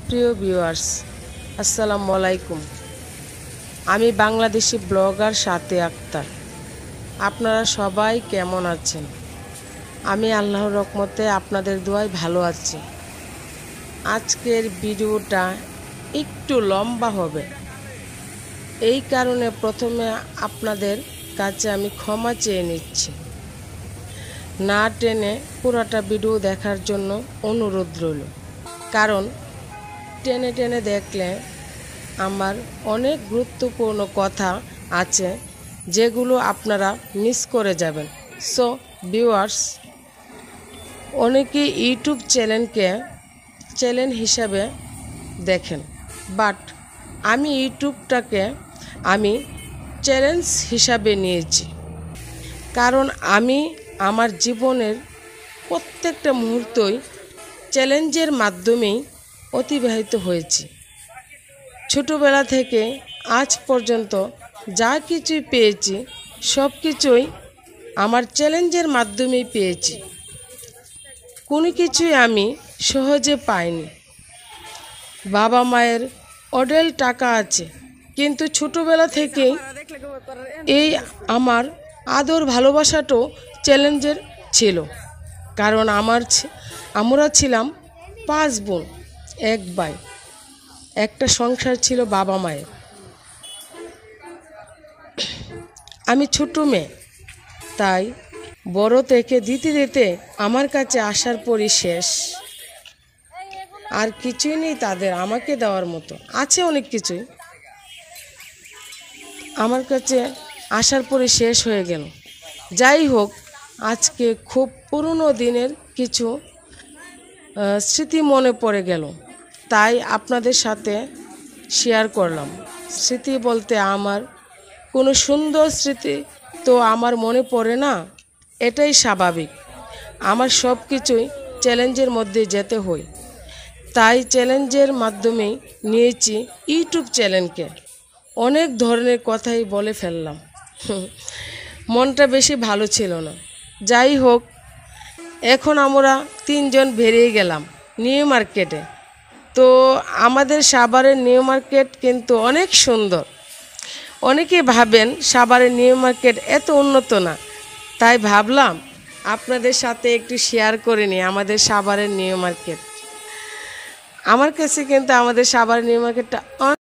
প্রিয় ভিউয়ার্স, আসসালামু আলাইকুম। আমি বাংলাদেশি ব্লগার সাথে আক্তার। আপনারা সবাই কেমন আছেন? আমি আল্লাহর রহমতে আপনাদের দোয়ায় ভালো আছি। আজকের ভিডিওটা একটু লম্বা হবে, এই কারণে প্রথমে আপনাদের কাছে আমি ক্ষমা চেয়ে নিচ্ছি। না টেনে পুরোটা ভিডিও দেখার জন্য অনুরোধ রইল, কারণ টেনে টেনে দেখলে আমার অনেক গুরুত্বপূর্ণ কথা আছে যেগুলো আপনারা মিস করে যাবেন। সো ভিউয়ার্স, অনেকে ইউটিউব চ্যানেল হিসাবে দেখেন, বাট আমি ইউটিউবটাকে চ্যালেঞ্জ হিসাবে নিয়েছি, কারণ আমি আমার জীবনের প্রত্যেকটা মুহূর্তই চ্যালেঞ্জের মাধ্যমেই অতিবাহিত হয়েছি। ছোটোবেলা থেকে আজ পর্যন্ত যা কিছুই পেয়েছি সব কিছুই আমার চ্যালেঞ্জের মাধ্যমেই পেয়েছি। কোনো কিছুই আমি সহজে পাইনি। বাবা মায়ের অঢেল টাকা আছে, কিন্তু ছোটোবেলা থেকেই এই আমার আদর ভালোবাসাটাও চ্যালেঞ্জের ছিল, কারণ আমরা ছিলাম 5 বোন, 1 ভাই। একটা সংসার ছিল বাবা মায়ের। আমি ছোট মেয়ে, তাই বড় থেকে দিতে দিতে আমার কাছে আসার পরই শেষ। আর কিছুই নেই তাদের আমাকে দেওয়ার মতো। আছে অনেক কিছুই, আমার কাছে আসার পরে শেষ হয়ে গেল। যাই হোক, আজকে খুব পুরনো দিনের কিছু স্মৃতি মনে পড়ে গেল, তাই আপনাদের সাথে শেয়ার করলাম। স্মৃতি বলতে আমার কোনো সুন্দর স্মৃতি তো আমার মনে পড়ে না, এটাই স্বাভাবিক। আমার সব কিছুই চ্যালেঞ্জের মধ্যে যেতে হয়, তাই চ্যালেঞ্জের মাধ্যমেই নিয়েছি ইউটিউব চ্যানেলকে। অনেক ধরনের কথাই বলে ফেললাম, মনটা বেশি ভালো ছিল না। যাই হোক, এখন আমরা 3 জন বেরিয়ে গেলাম নিউ মার্কেটে। তো আমাদের সাভারের নিউ মার্কেট কিন্তু অনেক সুন্দর। অনেকে ভাবেন সাভারের নিউ মার্কেট এত উন্নত না, তাই ভাবলাম আপনাদের সাথে একটু শেয়ার করে নিই আমাদের সাভারের নিউ মার্কেট। আমার কাছে কিন্তু আমাদের সাভারের নিউ মার্কেটটা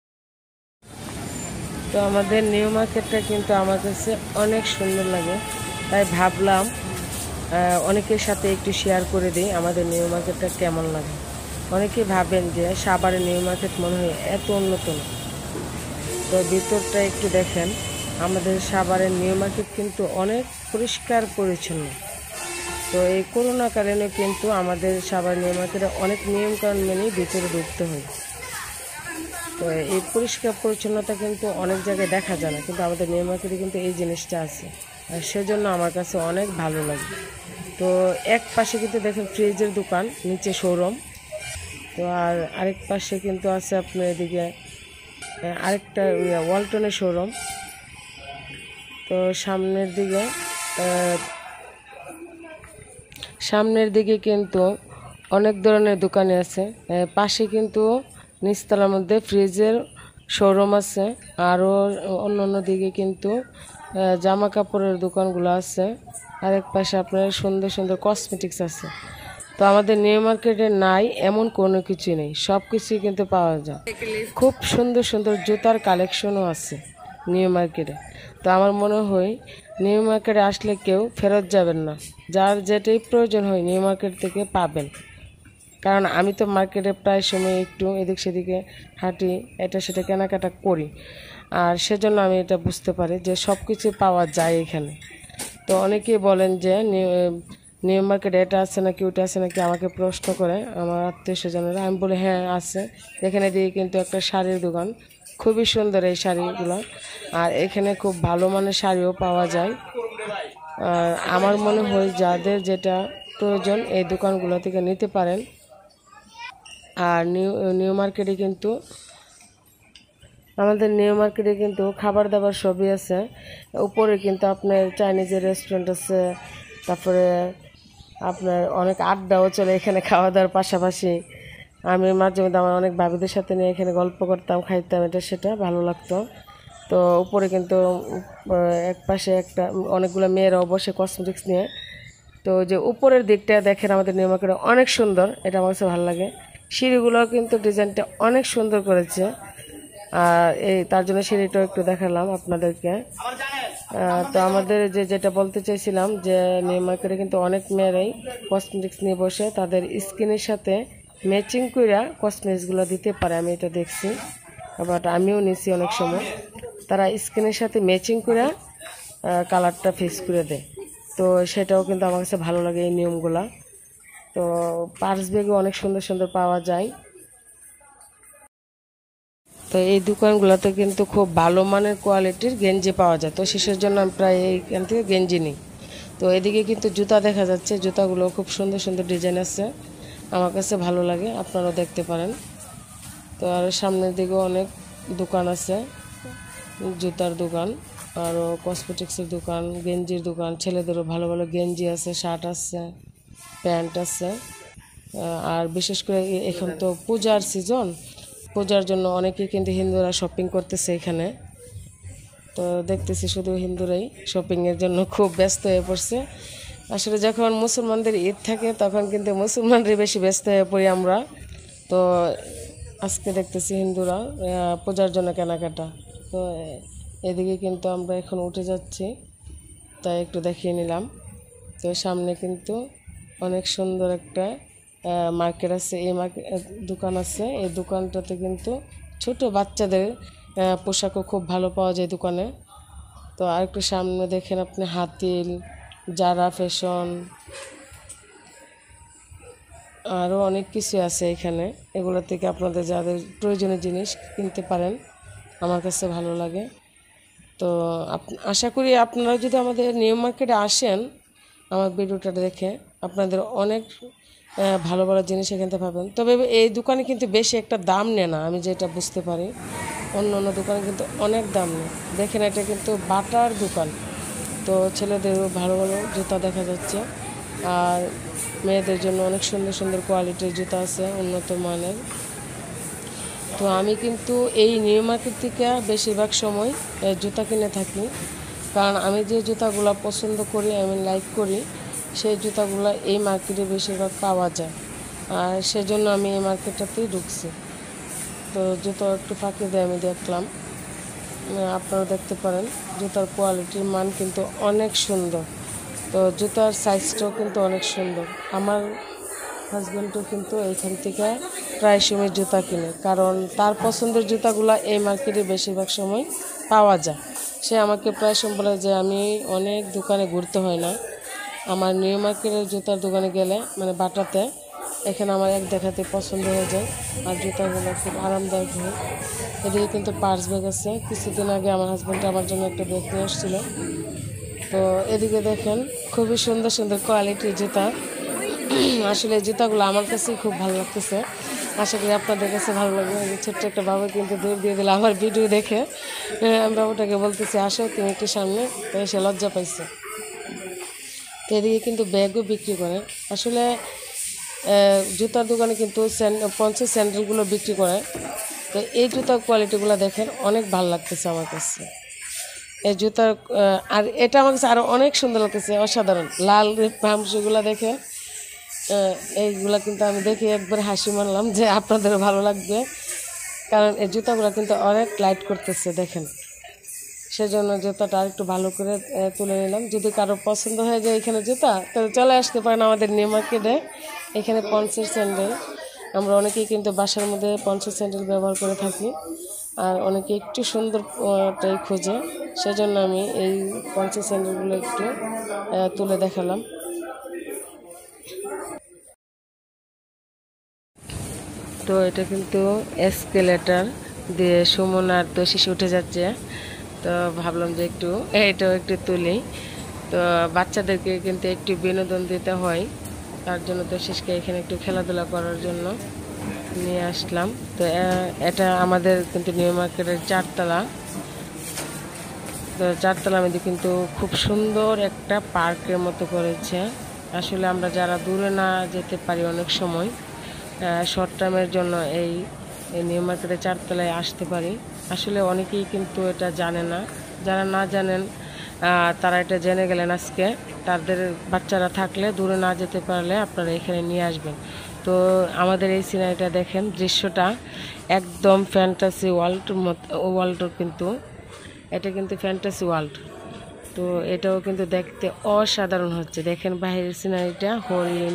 তো আমাদের নিউ মার্কেটটা কিন্তু আমার কাছে অনেক সুন্দর লাগে, তাই ভাবলাম অনেকের সাথে একটু শেয়ার করে দিই আমাদের নিউ মার্কেটটা কেমন লাগে। অনেকে ভাবেন যে সাভারের নিউ মার্কেট মনে হয় এত উন্নত না, তো ভিতরটা একটু দেখেন। আমাদের সাভারের নিউ মার্কেট কিন্তু অনেক পরিষ্কার পরিচ্ছন্ন। তো এই করোনা কারণে কিন্তু আমাদের সাভার নিউ মার্কেটে অনেক নিয়মকানুন মেনেই ভিতরে ঢুকতে হয়। তো এই পরিষ্কার পরিচ্ছন্নতা কিন্তু অনেক জায়গায় দেখা যায় না, কিন্তু আমাদের নিউ মার্কেটে কিন্তু এই জিনিসটা আছে, আর সেজন্য আমার কাছে অনেক ভালো লাগে। তো এক পাশে কিন্তু দেখেন ফ্রিজের দোকান, নিচে শোরুম। তো আর আরেক পাশে কিন্তু আছে আপনার এদিকে আরেকটা ওয়ালটনের শোরুম। তো সামনের দিকে কিন্তু অনেক ধরনের দোকানে আছে। পাশে কিন্তু নিচতলার মধ্যে ফ্রিজের শোরুম আছে, আরও অন্য দিকে কিন্তু জামা কাপড়ের দোকানগুলো আছে। আরেক পাশে আপনার সুন্দর সুন্দর কসমেটিক্স আছে। তো আমাদের নিউ মার্কেটে নাই এমন কোনো কিছু নেই, সব কিছুই কিন্তু পাওয়া যায়। খুব সুন্দর সুন্দর জুতার কালেকশনও আছে নিউ মার্কেটে। তো আমার মনে হয় নিউ মার্কেটে আসলে কেউ ফেরত যাবেন না, যার যেটাই প্রয়োজন হয় নিউ মার্কেট থেকে পাবেন। কারণ আমি তো মার্কেটে প্রায় সময় একটু এদিক সেদিকে হাঁটি, এটা সেটা কেনাকাটা করি, আর সেজন্য আমি এটা বুঝতে পারি যে সব কিছু পাওয়া যায় এখানে। তো অনেকেই বলেন যে নিউ মার্কেটে এটা আছে নাকি ওটা আছে নাকি, আমাকে প্রশ্ন করে আমার আত্মীয় স্বজনেরা। আমি বলি হ্যাঁ আছে। এখানে দিয়ে কিন্তু একটা শাড়ির দোকান, খুবই সুন্দর এই শাড়িগুলো, আর এখানে খুব ভালো মানের শাড়িও পাওয়া যায়। আর আমার মনে হয় যাদের যেটা প্রয়োজন এই দোকানগুলো থেকে নিতে পারেন। আর নিউ মার্কেটে কিন্তু আমাদের নিউ মার্কেটে কিন্তু খাবার দাবার সবই আছে। উপরে কিন্তু আপনার চাইনিজের রেস্টুরেন্ট আছে, তারপরে আপনার অনেক আড্ডাও চলে এখানে খাওয়া দাওয়ার পাশাপাশি। আমি মাঝে মধ্যে আমার অনেক ভাবিদের সাথে নিয়ে এখানে গল্প করতাম, খাইতাম, এটা সেটা ভালো লাগতো। তো উপরে কিন্তু এক পাশে একটা অনেকগুলো মেয়েরাও বসে কসমেটিক্স নিয়ে। তো যে উপরের দিকটা দেখেন আমাদের নিউ মার্কেটে অনেক সুন্দর, এটা আমার কাছে ভালো লাগে। সিঁড়িগুলো কিন্তু ডিজাইনটা অনেক সুন্দর করেছে। আর এই তার জন্য সিঁড়িটাও একটু দেখালাম আপনাদেরকে। তো আমাদের যেটা বলতে চাইছিলাম যে নিউ মার্কেটে কিন্তু অনেক মেয়েরাই কসমেটিক্স নিয়ে বসে তাদের স্কিনের সাথে ম্যাচিং করে কসমেটিক্সগুলো দিতে পারে, আমি এটা দেখছি। আবার আমিও নিছি অনেক সময়, তারা স্কিনের সাথে ম্যাচিং করে কালারটা ফিক্স করে দেয়। তো সেটাও কিন্তু আমার কাছে ভালো লাগে এই নিয়মগুলা। তো পার্স ব্যাগও অনেক সুন্দর সুন্দর পাওয়া যায়। তো এই দোকানগুলোতে কিন্তু খুব ভালো মানের কোয়ালিটির গেঞ্জি পাওয়া যায়। তো শেষের জন্য আমি প্রায় এইখান থেকে গেঞ্জি নিই। তো এদিকে কিন্তু জুতা দেখা যাচ্ছে, জুতাগুলো খুব সুন্দর সুন্দর ডিজাইন আছে, আমার কাছে ভালো লাগে, আপনারাও দেখতে পারেন। তো আর সামনের দিকেও অনেক দোকান আছে, জুতার দোকান, আরও কসমেটিক্সের দোকান, গেঞ্জির দোকান, ছেলেদেরও ভালো ভালো গেঞ্জি আছে, শার্ট আছে, প্যান্ট আছে। আর বিশেষ করে এখন তো পূজার সিজন, পূজার জন্য অনেকেই কিন্তু হিন্দুরা শপিং করতেছে এখানে। তো দেখতেছি শুধু হিন্দুরাই শপিংয়ের জন্য খুব ব্যস্ত হয়ে পড়ছে। আসলে যখন মুসলমানদের ঈদ থাকে তখন কিন্তু মুসলমানরাই বেশি ব্যস্ত হয়ে পড়ি আমরা। তো আজকে দেখতেছি হিন্দুরা পূজার জন্য কেনাকাটা। তো এদিকে কিন্তু আমরা এখন উঠে যাচ্ছি, তাই একটু দেখিয়ে নিলাম। তো সামনে কিন্তু অনেক সুন্দর একটা মার্কেট আছে, এই মার্কেট দোকান আছে। এই দোকানটাতে কিন্তু ছোট বাচ্চাদের পোশাকও খুব ভালো পাওয়া যায় দোকানে। তো আরেকটু সামনে দেখেন আপনি হাতিল, জারা ফ্যাশন, আরও অনেক কিছু আছে এখানে। এগুলো থেকে আপনাদের যাদের প্রয়োজনীয় জিনিস কিনতে পারেন, আমার কাছে ভালো লাগে। তো আশা করি আপনারা যদি আমাদের নিউ মার্কেটে আসেন, আমার ভিডিওটা দেখে আপনাদের অনেক ভালো ভালো জিনিস এখানে পাবেন। তবে এই দোকানে কিন্তু বেশি একটা দাম নেয় না, আমি যেটা বুঝতে পারি। অন্য অন্য দোকানে কিন্তু অনেক দাম নেয়। দেখেন এটা কিন্তু বাটার দোকান। তো ছেলেদেরও ভালো ভালো জুতা দেখা যাচ্ছে, আর মেয়েদের জন্য অনেক সুন্দর সুন্দর কোয়ালিটির জুতা আছে, উন্নত মানের। তো আমি কিন্তু এই নিউ মার্কেট থেকে বেশিরভাগ সময় জুতা কিনে থাকি, কারণ আমি যে জুতাগুলো পছন্দ করি, আমি লাইক করি, সেই জুতাগুলো এই মার্কেটে বেশিরভাগ পাওয়া যায়। আর সেজন্য আমি এই মার্কেটটাতেই ঢুকছি। তো জুতো একটু ফাঁকি দিয়ে আমি দেখলাম, আপনারা দেখতে পারেন জুতার কোয়ালিটির মান কিন্তু অনেক সুন্দর। তো জুতার সাইজটাও কিন্তু অনেক সুন্দর। আমার হাজব্যান্ডও কিন্তু এইখান থেকে প্রায় সময় জুতা কিনে, কারণ তার পছন্দের জুতাগুলো এই মার্কেটে বেশিরভাগ সময় পাওয়া যায়। সে আমাকে প্রায় সময় বলে যে আমি অনেক দোকানে ঘুরতে হয় না, আমার নিউ মার্কেটের জুতার দোকানে গেলে, মানে বাটাতে, এখানে আমার এক দেখাতে পছন্দ হয়ে যায়, আর জুতাগুলো খুব আরামদায়ক হয়। এদিকে কিন্তু পার্স ব্যাগ আছে, কিছুদিন আগে আমার হাজব্যান্ড আমার জন্য একটা ব্যাগ নিয়ে আসছিল। তো এদিকে দেখেন খুবই সুন্দর সুন্দর কোয়ালিটির জুতা। আসলে এই জুতাগুলো আমার কাছেই খুব ভালো লাগতেছে, আশা করি আপনাদের কাছে ভালো লাগবে। ছোট্ট একটা বাবু কিন্তু দৌড় দিয়ে দিল আমার ভিডিও দেখে। আমি বাবুটাকে বলতেছি আসো তুমি একটু সামনে, তো সে লজ্জা পাইছে। তো এদিকে কিন্তু ব্যাগও বিক্রি করে। আসলে জুতার দোকানে কিন্তু পঞ্চের স্যান্ডেলগুলো বিক্রি করে। তো এই জুতার কোয়ালিটিগুলো দেখেন অনেক ভালো লাগতেছে আমার কাছে। এই জুতার আর এটা আমার কাছে আরও অনেক সুন্দর লাগতেছে, অসাধারণ। লাল পামশুগুলো দেখেন, এইগুলা কিন্তু আমি দেখে একবার হাসি মারলাম যে আপনাদেরও ভালো লাগবে, কারণ এই জুতাগুলো কিন্তু অনেক লাইট করতেছে দেখেন। সেজন্য জুতাটা আর একটু ভালো করে তুলে নিলাম। যদি কারো পছন্দ হয়ে যায় এখানে জুতা, তাহলে চলে আসতে পারেন আমাদের নিউ মার্কেটে। এখানে পঞ্চের স্যান্ডেল, আমরা অনেকেই কিন্তু বাসার মধ্যে পঞ্চের স্যান্ডেল ব্যবহার করে থাকি, আর অনেকে একটু সুন্দরটাই খোঁজে, সেজন্য আমি এই পঞ্চের স্যান্ডেলগুলো একটু তুলে দেখালাম। তো এটা কিন্তু এসকেলেটার দিয়ে সুমন আর তো শিশু উঠে যাচ্ছে, তো ভাবলাম যে এটাও একটু তুলি। তো বাচ্চাদেরকে কিন্তু একটু বিনোদন দিতে হয়, তার জন্য তো শিশুকে এখানে একটু খেলাধুলা করার জন্য নিয়ে আসলাম। তো এটা আমাদের কিন্তু নিউ মার্কেটের 4 তলা। তো 4 তলা মধ্যে কিন্তু খুব সুন্দর একটা পার্কের মতো করেছে। আসলে আমরা যারা দূরে না যেতে পারি অনেক সময়, শর্ট টার্মের জন্য এই নিউ মার্কেটের 4 তলায় আসতে পারি। আসলে অনেকেই কিন্তু এটা জানে না, যারা না জানেন তারা এটা জেনে গেলেন আজকে। তাদের বাচ্চারা থাকলে দূরে না যেতে পারলে আপনারা এখানে নিয়ে আসবেন। তো আমাদের এই সিনারিটা দেখেন, দৃশ্যটা একদম ফ্যান্টাসি ওয়ার্ল্ড কিন্তু এটা কিন্তু ফ্যান্টাসি ওয়ার্ল্ড। তো এটাও কিন্তু দেখতে অসাধারণ হচ্ছে। দেখেন বাইরের সিনারিটা, হরিণ,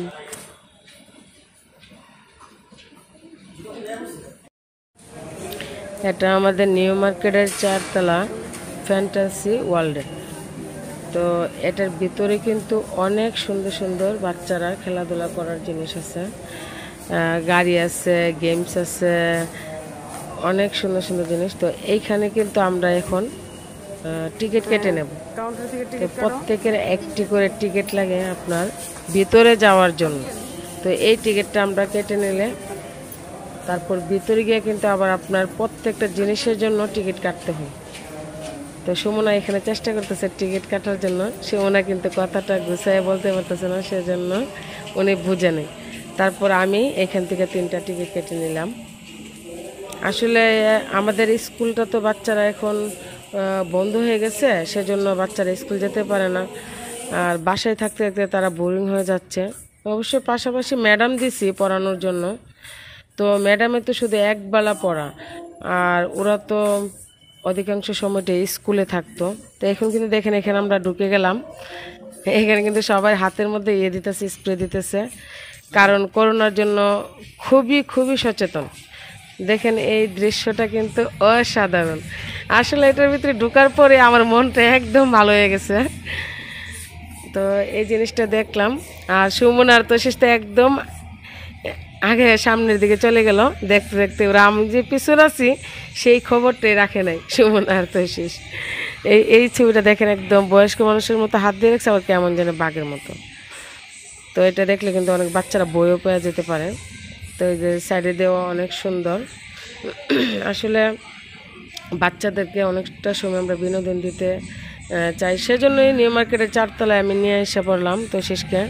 এটা আমাদের নিউ মার্কেটের 4 তলা ফ্যান্টাসি ওয়ার্ল্ডে। তো এটার ভিতরে কিন্তু অনেক সুন্দর সুন্দর বাচ্চারা খেলাধুলা করার জিনিস আছে, গাড়ি আছে, গেমস আছে, অনেক সুন্দর সুন্দর জিনিস। তো এইখানে কিন্তু আমরা এখন টিকিট কেটে নেব। প্রত্যেকের একটি করে টিকিট লাগে আপনার ভিতরে যাওয়ার জন্য। তো এই টিকিটটা আমরা কেটে নিলে তারপর ভিতরে গিয়ে কিন্তু আবার আপনার প্রত্যেকটা জিনিসের জন্য টিকিট কাটতে হয়। তো সুমনা এখানে চেষ্টা করতেছে টিকিট কাটার জন্য। সুমনা কিন্তু কথাটা গুছাইয়ে বলতে পারতেছে না, সেজন্য উনি বুঝে নেই। তারপর আমি এখান থেকে 3টা টিকিট কেটে নিলাম। আসলে আমাদের স্কুলটা তো বাচ্চারা এখন বন্ধ হয়ে গেছে, সেজন্য বাচ্চারা স্কুল যেতে পারে না, আর বাসায় থাকতে থাকতে তারা বোরিং হয়ে যাচ্ছে। অবশ্যই পাশাপাশি ম্যাডাম দিছি পড়ানোর জন্য। তো ম্যাডামের তো শুধু একবেলা পড়া, আর ওরা তো অধিকাংশ সময়টাই স্কুলে থাকতো। তো এখন কিন্তু দেখেন এখানে আমরা ঢুকে গেলাম, এখানে কিন্তু সবাই হাতের মধ্যে দিতেছে, স্প্রে দিতেছে, কারণ করোনার জন্য খুবই খুবই সচেতন। দেখেন এই দৃশ্যটা কিন্তু অসাধারণ। আসলে এটার ভিতরে ঢোকার পরে আমার মনটা একদম ভালো হয়ে গেছে। তো এই জিনিসটা দেখলাম, আর সুমনার তো শেষটা একদম আগে সামনের দিকে চলে গেল দেখতে দেখতে। ওরা আমি যে পিছনে আছি সেই খবরটাই রাখে নাই। সুমনার তো শেষ। এই ছবিটা দেখেন, একদম বয়স্ক মানুষের মতো হাত দিয়ে রেখেছে, আবার কেমন যেন বাঘের মতো। তো এটা দেখলে কিন্তু অনেক বাচ্চারা বইও পেয়ে যেতে পারে। তো এই যে সাইডে দেওয়া অনেক সুন্দর। আসলে বাচ্চাদেরকে অনেকটা সময় আমরা বিনোদন দিতে চাই, সেজন্যই নিউ মার্কেটের 4 তলায় আমি নিয়ে এসে পড়লাম তো শেষকে।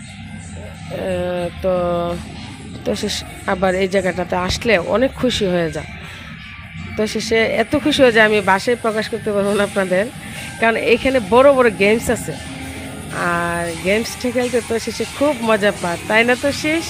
তো তো শেষ আবার এই জায়গাটাতে আসলে অনেক খুশি হয়ে যায়। তো শেষে এত খুশি হয়ে যায় আমি বাসায় প্রকাশ করতে পারবো না আপনাদের, কারণ এখানে বড় বড় গেমস আছে, আর গেমসটা খেলতে তো শেষে খুব মজা পায়, তাই না তো শেষ?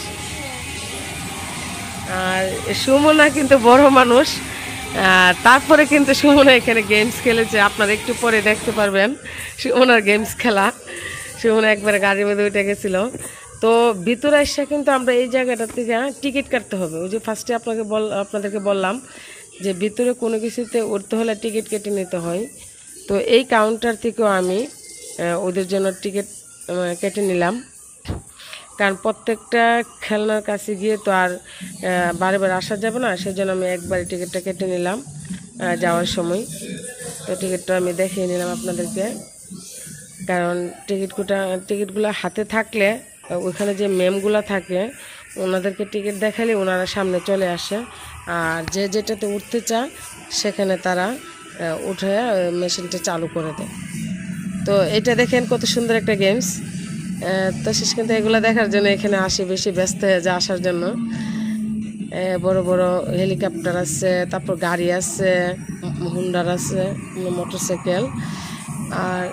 আর সুমনা কিন্তু বড় মানুষ, তারপরে কিন্তু সুমনা এখানে গেমস খেলেছে, আপনারা একটু পরে দেখতে পারবেন সুমনার গেমস খেলা। সুমনা একবারে গাড়ির মধ্যে উঠে গেছিলো। তো ভিতরে এসে কিন্তু আমরা এই জায়গাটা থেকে টিকিট কাটতে হবে। ওই যে ফার্স্টে আপনাদেরকে বললাম যে ভিতরে কোনো কিছুতে উঠতে হলে টিকিট কেটে নিতে হয়। তো এই কাউন্টার থেকেও আমি ওদের জন্য টিকিট কেটে নিলাম, কারণ প্রত্যেকটা খেলনার কাছে গিয়ে তো আর বারে বারে আসা যাবে না, সেজন্য আমি একবারে টিকিটটা কেটে নিলাম যাওয়ার সময়। তো টিকিটটা আমি দেখিয়ে নিলাম আপনাদেরকে, কারণ টিকিটগুলো হাতে থাকলে ওইখানে যে ম্যামগুলো থাকে ওনাদেরকে টিকিট দেখালে ওনারা সামনে চলে আসে, আর যে যেটাতে উঠতে চায় সেখানে তারা উঠে মেশিনটা চালু করে দেয়। তো এটা দেখেন কত সুন্দর একটা গেমস। তো শেষ কিন্তু এগুলো দেখার জন্য এখানে আসি, বেশি ব্যস্ত হয়ে যায় আসার জন্য। বড় বড় হেলিকপ্টার আছে, তারপর গাড়ি আছে, হুন্ডার আছে, মোটরসাইকেল, আর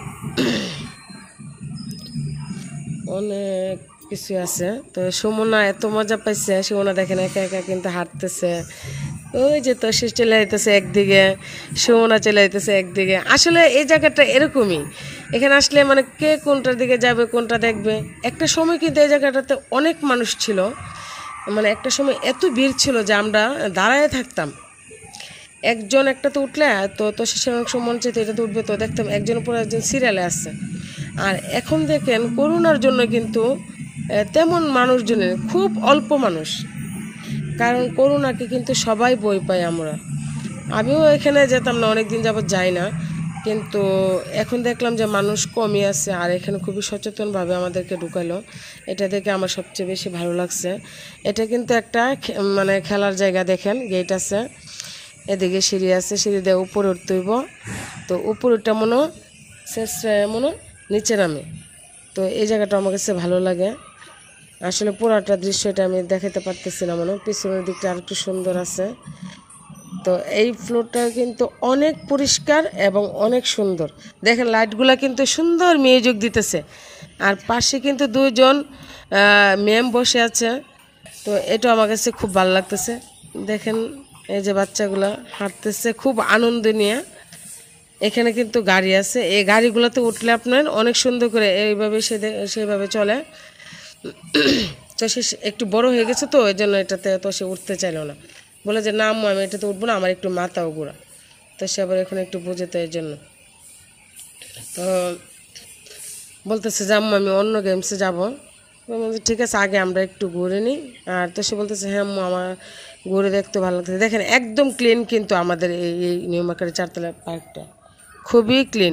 অনেক কিছু আছে। তো সুমনা এত মজা পাইছে, সুমনা দেখেন একা একা কিন্তু হাঁটতেছে। ওই যে তো শেষ চলে যাইতেছে একদিকে, সুমনা চলে যাইতেছে একদিকে। আসলে এই জায়গাটা এরকমই, এখানে আসলে মানে কে কোনটার দিকে যাবে, কোনটা দেখবে। একটা সময় কিন্তু এই জায়গাটাতে অনেক মানুষ ছিল, মানে একটা সময় এত ভিড় ছিল যে আমরা দাঁড়ায় থাকতাম। একজন একটাতে উঠলে তো তো শেষের অংশ মন চাইতো এটাতে উঠবে, তো দেখতাম একজনের পর একজন সিরিয়ালে আসছে। আর এখন দেখেন করোনার জন্য কিন্তু তেমন মানুষজনের খুব অল্প মানুষ, কারণ করোনাকে কিন্তু সবাই বই পাই আমরা। আমিও এখানে যেতাম না, অনেক দিন যাবত যাই না, কিন্তু এখন দেখলাম যে মানুষ কমই আছে, আর এখানে খুবই সচেতনভাবে আমাদেরকে ঢুকালো। এটা দেখে আমার সবচেয়ে বেশি ভালো লাগছে। এটা কিন্তু একটা মানে খেলার জায়গা, দেখেন গেট আছে, এদিকে সিঁড়ি আছে, সিঁড়ি দিয়ে উপরে উঠতে হইব। তো উপরেরটা শেষ নিচে নামে। তো এই জায়গাটা আমার কাছে ভালো লাগে। আসলে পুরাটা দৃশ্যটা আমি দেখাতে পারতেছি না, মনে পিছনের দিকটা আর একটু সুন্দর আছে। তো এই ফ্লোরটা কিন্তু অনেক পরিষ্কার এবং অনেক সুন্দর। দেখেন লাইটগুলা কিন্তু সুন্দর মিউজিক দিতেছে, আর পাশে কিন্তু দুইজন ম্যাম বসে আছে। তো এটা আমার কাছে খুব ভালো লাগতেছে। দেখেন এই যে বাচ্চাগুলা হাঁটতেছে খুব আনন্দ নিয়ে। এখানে কিন্তু গাড়ি আছে, এই গাড়িগুলোতে উঠলে আপনার অনেক সুন্দর করে এইভাবে সেইভাবে চলে। তো সে একটু বড় হয়ে গেছে, তো এই জন্য এটাতে তো সে উঠতে চাইলো না, বলে যে না আম্মু আমি এটাতে উঠবো না, আমার একটু মাথাও ঘোরা। তো সে আবার এখন একটু বুঝে, তো এই জন্য তো বলতেছে যে আম্মু আমি অন্য গেমসে যাবো। ঠিক আছে আগে আমরা একটু ঘুরে নিই। আর তো সে বলতেছে হ্যাঁ আম্মু আমার ঘুরে দেখতে ভালো লাগতেছে। দেখেন একদম ক্লিন কিন্তু আমাদের এই নিউ মার্কেটের 4তলা পার্কটা খুবই ক্লিন।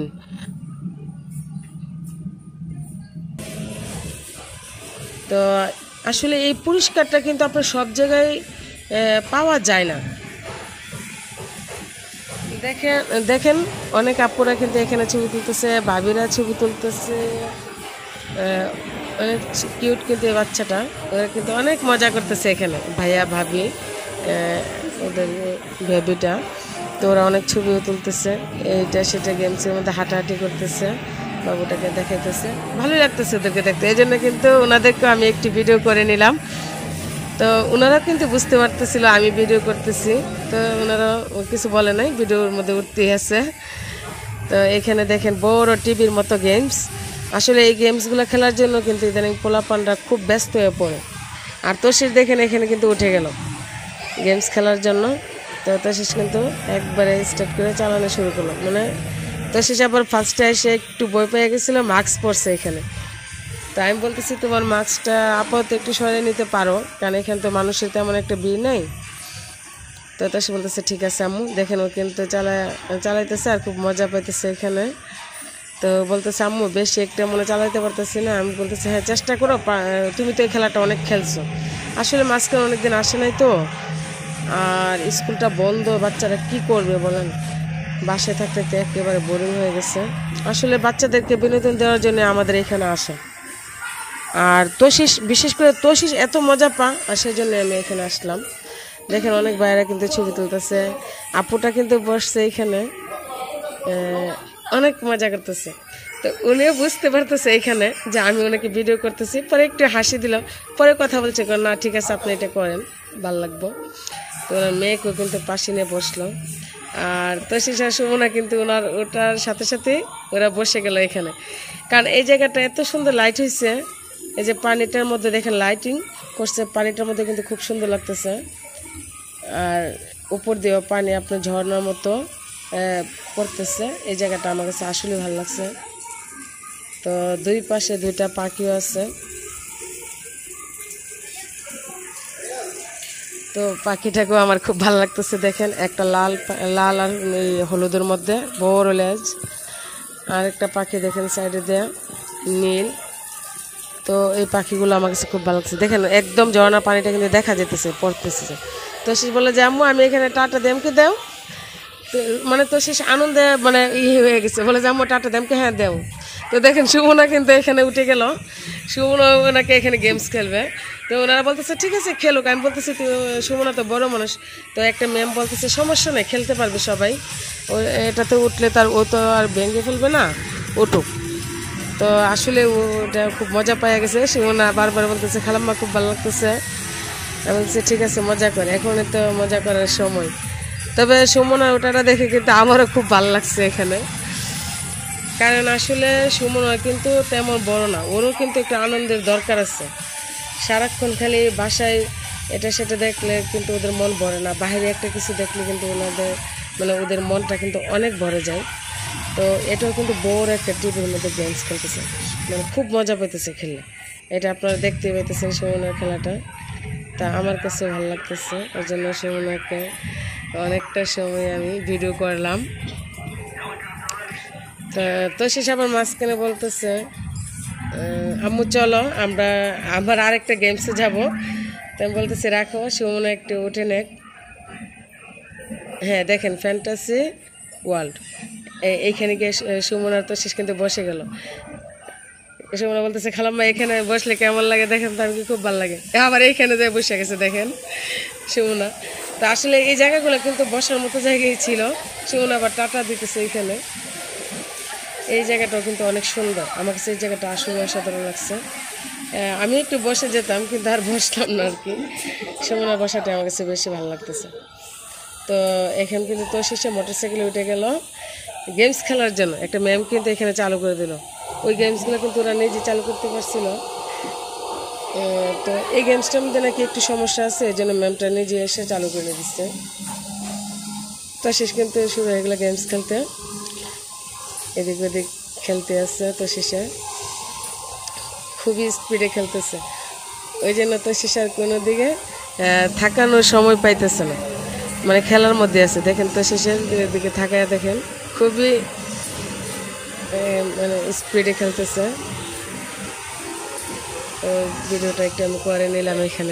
তো আসলে এই পরিষ্কারটা কিন্তু আপনার সব জায়গায় পাওয়া যায় না। দেখেন দেখেন অনেক আপুরা কিন্তু এখানে ছবি তুলতেছে, ভাবিরা ছবি তুলতেছে। অনেক কিউট কিন্তু এই বাচ্চাটা, ওরা কিন্তু অনেক মজা করতেছে এখানে, ভাইয়া ভাবি ওদের বেবিটা। তো ওরা অনেক ছবিও তুলতেছে, এইটা সেটা গেমসের মধ্যে হাঁটাহাঁটি করতেছে, বাবুটাকে দেখাইতেছে, ভালোই লাগতেছে ওদেরকে দেখতে। এই জন্য কিন্তু ওনাদেরকেও আমি একটি ভিডিও করে নিলাম। তো ওনারা কিন্তু বুঝতে পারতেছিল আমি ভিডিও করতেছি, তো ওনারা কিছু বলে নাই, ভিডিওর মধ্যে উঠতেই আছে। তো এখানে দেখেন বড় টিভির মতো গেমস। আসলে এই গেমসগুলো খেলার জন্য কিন্তু ইদানিং পোলাপানরা খুব ব্যস্ত হয়ে পড়ে। আর তোষির দেখেন এখানে কিন্তু উঠে গেল গেমস খেলার জন্য। তো তোষিস কিন্তু একবারে স্টার্ট করে চালানো শুরু করলো, মানে তোষিস আবার ফার্স্টে এসে একটু ভয় পেয়ে গেছিলো, মাস্ক পরছে এখানে। তো আমি বলতেছি তোমার মাস্কটা আপাতত একটু সরিয়ে নিতে পারো, কারণ এখানে তো মানুষের তেমন একটা ভিড় নেই। তো সে বলতেছে ঠিক আছে আম্মু। দেখেন ও কিন্তু চালাইতেছে আর খুব মজা পাইতেছে এখানে। তো বলতেছে আম্মু বেশি একটা মনে চালাইতে পারতেছি না। আমি বলতেছি হ্যাঁ চেষ্টা করো, তুমি তো এই খেলাটা অনেক খেলছো। আসলে মাঝখানে অনেকদিন আসে নাই তো, আর স্কুলটা বন্ধ, বাচ্চারা কি করবে বলেন, বাসায় থাকতে থাকতে একেবারে বোরিং হয়ে গেছে। আসলে বাচ্চাদেরকে বিনোদন দেওয়ার জন্য আমাদের এখানে আসা। আর তোষিস, বিশেষ করে তোষিস এত মজা পা, আর সেই জন্য আমি এখানে আসলাম। দেখেন অনেক বাইরে কিন্তু ছবি তুলতেছে, আপুটা কিন্তু বসছে এখানে অনেক মজা করতেছে। তো উনিও বুঝতে পারতেছে এখানে যে আমি ওনাকে ভিডিও করতেছি, পরে একটু হাসি দিলাম, পরে কথা বলছে না ঠিক আছে আপনি এটা করেন, ভাল লাগবো। তো ওনার মেয়েকেও কিন্তু পাশে নিয়ে বসলো। আর তোষিস আর সুমনা কিন্তু ওটার সাথে সাথে ওরা বসে গেল এখানে, কারণ এই জায়গাটা এত সুন্দর লাইট হয়েছে। এই যে পানিটার মধ্যে দেখেন লাইটিং করছে, পানিটার মধ্যে কিন্তু খুব সুন্দর লাগতেছে। আর উপর দিয়েও পানি আপনার ঝর্ণার মতো পড়তেছে। এই জায়গাটা আমার কাছে আসলে ভালো লাগছে। তো দুই পাশে দুইটা পাখিও আছে। তো পাখিটাকেও আমার খুব ভালো লাগতেছে। দেখেন একটা লাল আর হলুদের মধ্যে বড় লেজ, আর একটা পাখি দেখেন সাইডে দেয়া নীল। তো এই পাখিগুলো আমার কাছে খুব ভালো লাগছে। দেখেন একদম ঝর্ণা পানিটা কিন্তু দেখা যেতেছে, পড়তেছে। তো সে বলে যে আম্মু আমি এখানে টাটা দেমকে দেও। তো মানে তো শেষ আনন্দে মানে হয়ে গেছে, বলে যে আম্মু টাটা দেমকে, হ্যাঁ দেও। তো দেখেন সুমনা কিন্তু এখানে উঠে গেল, সুমনা ওনাকে এখানে গেমস খেলবে। তো ওনারা বলতেছে ঠিক আছে খেলুক। আমি বলতেছি সুমনা তো বড় মানুষ। তো একটা ম্যাম বলতেছে সমস্যা নেই, খেলতে পারবে সবাই, ও এটাতে উঠলে তার ও তো আর ভেঙে ফেলবে না, উঠুক। তো আসলে ওটা খুব মজা পাওয়া গেছে। সুমনা বারবার বলতেছে খালাম্মা খুব ভালো লাগতেছে। আমি বলছি ঠিক আছে মজা করে, এখন তো মজা করার সময়। তবে সুমনার ওটাটা দেখে কিন্তু আমারও খুব ভালো লাগছে এখানে, কারণ আসলে সুমনা কিন্তু তেমন বড় না, ওরও কিন্তু একটু আনন্দের দরকার আছে। সারাক্ষণ খালি বাসায় এটা সেটা দেখলে কিন্তু ওদের মন ভরে না, বাইরে একটা কিছু দেখলে কিন্তু ওদের মনটা কিন্তু অনেক ভরে যায়। তো এটাও কিন্তু বড় একটা টিভির মধ্যে গেমস খেলতেছে, মানে খুব মজা পেতেছে খেললে। এটা আপনারা দেখতে পেতেছেন সুমনার খেলাটা। তা আমার কাছে ভালো লাগতেছে, ওই জন্য সুমনাকে অনেকটা সময় আমি ভিডিও করলাম। তো শেষ আবার মাঝখানে বলতেছে আম্মু চলো আমরা আবার আরেকটা গেমসে যাব। তো আমি বলতেছি রাখো, সুমনা একটু উঠে নেক। হ্যাঁ দেখেন ফ্যান্টাসি ওয়ার্ল্ড, এইখানে গিয়ে সুমনার তো শেষ কিন্তু বসে গেল। সুমনা বলতেছে খালাম্মা এখানে বসলে কেমন লাগে দেখেন তো, আমি খুব ভালো লাগে। আবার এইখানে যে বসে গেছে দেখেন সুমনা। তো আসলে এই জায়গাগুলো কিন্তু বসার মতো জায়গায় ছিল। সুমনা আবার টাটা দিতেছে এইখানে। এই জায়গাটাও কিন্তু অনেক সুন্দর, আমার কাছে এই জায়গাটা আসলে অসাধারণ লাগছে। আমি একটু বসে যেতাম কিন্তু আর বসলাম না আর কি। সুমনা বসাটা আমার কাছে বেশি ভালো লাগতেছে। তো এখানে কিন্তু তো শেষে মোটরসাইকেলে উঠে গেল গেমস খেলার জন্য। একটা ম্যাম কিন্তু এখানে চালু করে দিল। ওই গেমসগুলো কিন্তু ওরা নিজে চালু করতে পারছিল। তো এই গেমসটার মধ্যে নাকি একটু সমস্যা আছে, এই জন্য ম্যামটা নিজে এসে চালু করে দিচ্ছে। তো শেষ কিন্তু শুরু হয়ে গেলো গেমস খেলতে, এদিক ওদিক খেলতে আসছে। তো শেষে খুবই স্পিডে খেলতেছে, ওই জন্য তো শেষে আর কোনো দিকে থাকানোর সময় পাইতেছে না, মানে খেলার মধ্যে আছে। দেখেন তো শেষের দিকে থাকায় দেখেন খুবই মানে স্পিডে খেলতেছে। তো ভিডিওটা একটু আমি করে নিলাম এখানে।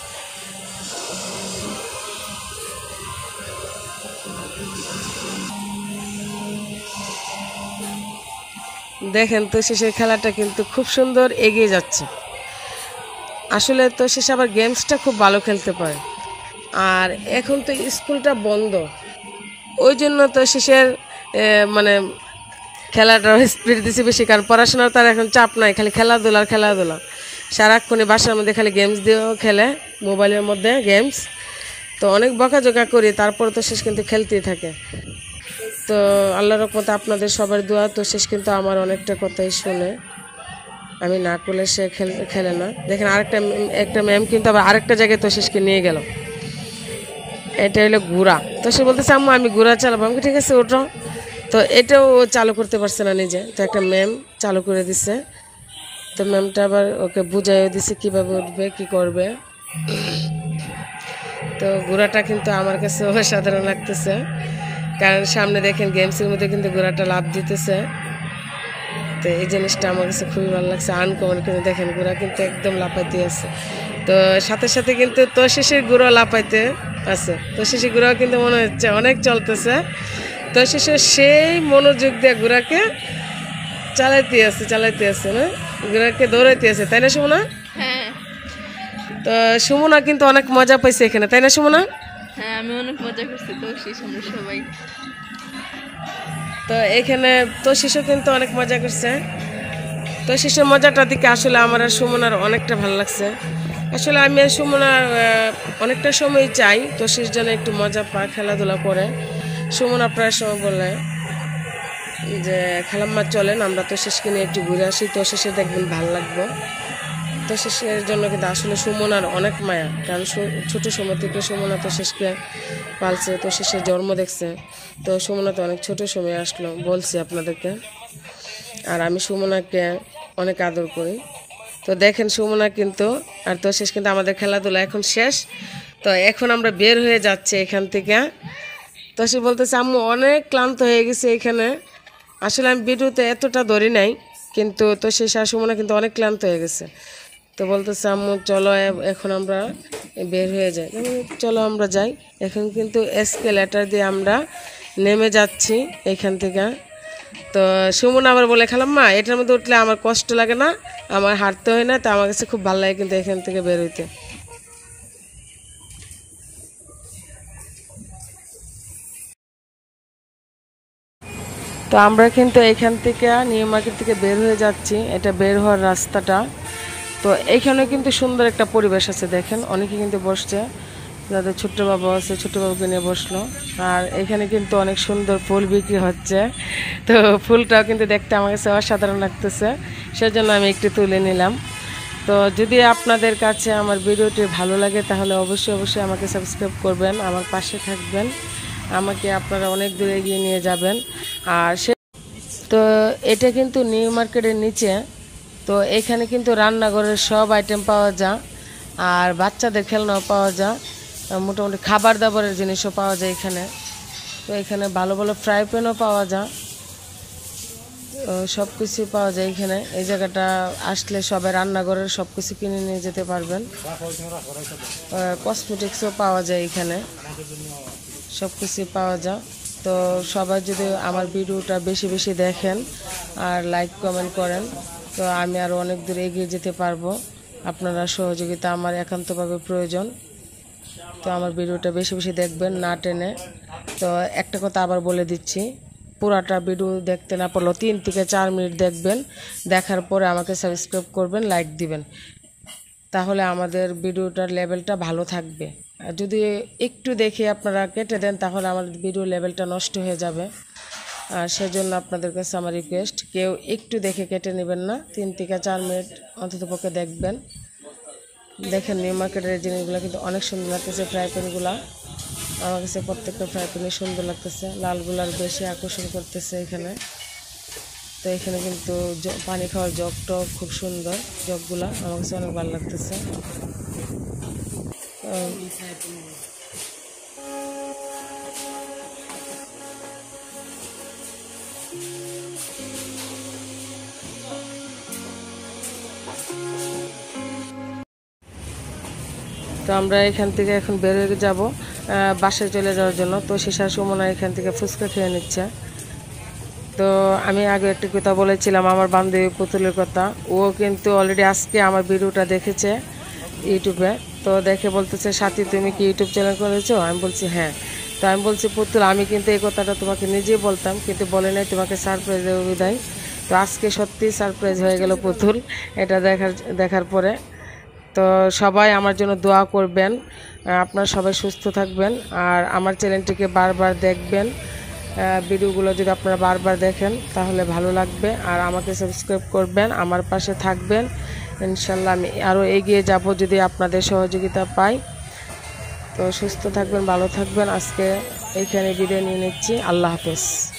দেখেন তো শেষের খেলাটা কিন্তু খুব সুন্দর এগিয়ে যাচ্ছে। আসলে তো শেষে আবার গেমসটা খুব ভালো খেলতে পারে। আর এখন তো স্কুলটা বন্ধ, ওই জন্য তো শেষের মানে খেলাটা স্পিড দিছে বেশি, কারণ পড়াশোনার তার এখন চাপ নাই, খালি খেলাধুলা আর খেলাধুলা। সারাক্ষণে বাসার মধ্যে খালি গেমস দিয়েও খেলে, মোবাইলের মধ্যে গেমস। তো অনেক বকাঝকা করি, তারপর তো শেষ কিন্তু খেলতেই থাকে। তো আল্লাহর রহমতে আপনাদের সবার দোয়া, তো শেষ কিন্তু আমার অনেকটা কথাই শুনে, আমি না করলে সে খেলে না। দেখেন একটা ম্যাম কিন্তু আবার আরেকটা জায়গায় তো শেষকে নিয়ে গেল। এটা হলো ঘোড়া। তো সে বলতেছে আম্মু আমি ঘোড়া চালাবো। আমি ঠিক আছে ওঠো। তো এটাও চালু করতে পারছে না নিজে, তো একটা ম্যাম চালু করে দিছে। তো ম্যামটা আবার ওকে বুঝাইও দিছে কীভাবে উঠবে কী করবে। তো ঘোড়াটা কিন্তু আমার কাছে অসাধারণ লাগতেছে, কারণ সামনে দেখেন গেমসের মধ্যে কিন্তু ঘোড়াটা লাফ দিতেছে। তো এই জিনিসটা আমার কাছে খুবই ভালো লাগছে, আনকমন। কিন্তু দেখেন ঘোড়া কিন্তু একদম লাফাইতে আছে। তো সাথে সাথে কিন্তু তো শেষের ঘোড়া লাফাইতে আছে। তো শেষের ঘোড়াও কিন্তু মনে হচ্ছে অনেক চলতেছে। তো শেষে সেই মনোযোগ দিয়ে ঘোড়াকে চালাইতে আছে না, ঘোড়াকে দৌড়াইতে আছে, তাই না সুমনা? হ্যাঁ। তো সুমনা কিন্তু অনেক মজা পাইছে এখানে, তাই না সুমনা? হ্যাঁ, আমি অনেক মজা করছি তো আমরা সবাই। তো এখানে তো শিশু কিন্তু অনেক মজা করছে। তো শিশুর মজাটার দিকে আসলে আমার আর সুমনার অনেকটা ভালো লাগছে। আসলে আমি আর সুমনার অনেকটা সময় চাই তো শেষ জন্য একটু মজা পায়, খেলাধুলা করে। সুমনা প্রায় সময় বলে যে খালাম্মা চলেন আমরা তো শেষকে নিয়ে একটু ঘুরে আসি, তো শেষে দেখবেন ভালো লাগবো। তো শেষের জন্য কিন্তু আসলে সুমনার অনেক মায়া, কারণ ছোটো সময় থেকে সুমনা তো শেষকে পালছে, তো শেষের জন্ম দেখছে। তো সুমনা তো অনেক ছোটো সময় আসলো, বলছি আপনাদেরকে। আর আমি সুমনাকে অনেক আদর করি। তো দেখেন সুমনা কিন্তু আর তো শেষ কিন্তু আমাদের খেলাধুলা এখন শেষ। তো এখন আমরা বের হয়ে যাচ্ছি এখান থেকে। তো সে বলতেছে আম্মু অনেক ক্লান্ত হয়ে গেছে এখানে। আসলে আমি ভিডিওতে এতটা ধরি নাই, কিন্তু তো সেই সুমনা কিন্তু অনেক ক্লান্ত হয়ে গেছে। তো বলতেছে আম্মু চলো এখন আমরা বের হয়ে যাই। চলো আমরা যাই। এখন কিন্তু এসকেলেটর দিয়ে আমরা নেমে যাচ্ছি এখান থেকে। তো সুমন আবার বলে খালাম্মা এটার মধ্যে উঠলে আমার কষ্ট লাগে না, আমার হাঁটতে হয় না, তো আমার কাছে খুব ভালো লাগে কিন্তু এখান থেকে বের হইতে। তো আমরা কিন্তু এখান থেকে নিউ মার্কেট থেকে বের হয়ে যাচ্ছি, এটা বের হওয়ার রাস্তাটা। তো এইখানে কিন্তু সুন্দর একটা পরিবেশ আছে, দেখেন অনেকে কিন্তু বসছে, যাদের ছোট্ট বাবু আছে ছোট্ট বাবুকে নিয়ে বসলো। আর এখানে কিন্তু অনেক সুন্দর ফুল বিক্রি হচ্ছে। তো ফুলটাও কিন্তু দেখতে আমার কাছে অসাধারণ লাগতেছে, সেজন্য আমি একটু তুলে নিলাম। তো যদি আপনাদের কাছে আমার ভিডিওটি ভালো লাগে তাহলে অবশ্যই আমাকে সাবস্ক্রাইব করবেন, আমার পাশে থাকবেন, আমাকে আপনারা অনেক দূরে এগিয়ে নিয়ে যাবেন। আর তো এটা কিন্তু নিউ মার্কেটের নিচে। তো এখানে কিন্তু রান্নাঘরের সব আইটেম পাওয়া যায়, আর বাচ্চাদের খেলনাও পাওয়া যায়, মোটামুটি খাবার দাবারের জিনিসও পাওয়া যায় এখানে। তো এখানে ভালো ভালো ফ্রাই প্যানও পাওয়া যায়, সব কিছু পাওয়া যায় এখানে। এই জায়গাটা আসলে সবাই রান্নাঘরের সব কিছু কিনে নিয়ে যেতে পারবেন। কসমেটিক্সও পাওয়া যায় এখানে, সব কিছু পাওয়া যায়। তো সবাই যদি আমার ভিডিওটা বেশি বেশি দেখেন আর লাইক কমেন্ট করেন তো আমি আরও অনেক দূর এগিয়ে যেতে পারবো। আপনারা সহযোগিতা আমার একান্তভাবে প্রয়োজন। তো আমার ভিডিওটা বেশি বেশি দেখবেন, না টেনে। তো একটা কথা আবার বলে দিচ্ছি, পুরাটা ভিডিও দেখতে না পারলেও 3 থেকে 4 মিনিট দেখবেন, দেখার পরে আমাকে সাবস্ক্রাইব করবেন, লাইক দিবেন, তাহলে আমাদের ভিডিওটার লেভেলটা ভালো থাকবে। আর যদি একটু দেখে আপনারা কেটে দেন তাহলে আমার ভিডিও লেভেলটা নষ্ট হয়ে যাবে। আর সেজন্য আপনাদের কাছে আমার রিকোয়েস্ট, কেউ একটু দেখে কেটে নেবেন না, 3 থেকে 4 মিনিট অন্ততপক্ষে দেখবেন। দেখেন নিউ মার্কেটের এই জিনিসগুলো কিন্তু অনেক সুন্দর লাগতেছে। ফ্রাই প্যানগুলো আমার কাছে প্রত্যেকটা ফ্রাই প্যানই সুন্দর লাগতেছে, লালগুলার বেশি আকর্ষণ করতেছে এখানে। তো এখানে কিন্তু পানি খাওয়ার জগটাও খুব সুন্দর, জগগুলা আমার কাছে অনেক ভালো লাগতেছে। তো আমরা এখান থেকে এখন বের হয়ে যাব বাসায় চলে যাওয়ার জন্য। তো শেষার সুমনা এখান থেকে ফুচকা খেয়ে নিচ্ছে। তো আমি আগে একটি কথা বলেছিলাম আমার বান্ধবী পুতুলের কথা, ও কিন্তু অলরেডি আজকে আমার ভিডিওটা দেখেছে ইউটিউবে। তো দেখে বলতেছে, সাথী তুমি কি ইউটিউব চ্যানেল করেছো? আমি বলছি হ্যাঁ। তো আমি বলছি পুতুল, আমি কিন্তু এই কথাটা তোমাকে নিজেই বলতাম, কিন্তু বলে নাই, তোমাকে সারপ্রাইজ দেবো বিদায়। তো আজকে সত্যি সারপ্রাইজ হয়ে গেল পুতুল এটা দেখার পরে। তো সবাই আমার জন্য দোয়া করবেন, আপনারা সবাই সুস্থ থাকবেন, আর আমার চ্যানেলটিকে বারবার দেখবেন। ভিডিওগুলো যদি আপনারা বারবার দেখেন তাহলে ভালো লাগবে, আর আমাকে সাবস্ক্রাইব করবেন, আমার পাশে থাকবেন। ইনশাল্লাহ আমি আরও এগিয়ে যাব যদি আপনাদের সহযোগিতা পাই। তো সুস্থ থাকবেন, ভালো থাকবেন। আজকে এইখানে বিদায় নিয়ে নিচ্ছি। আল্লাহ হাফেজ।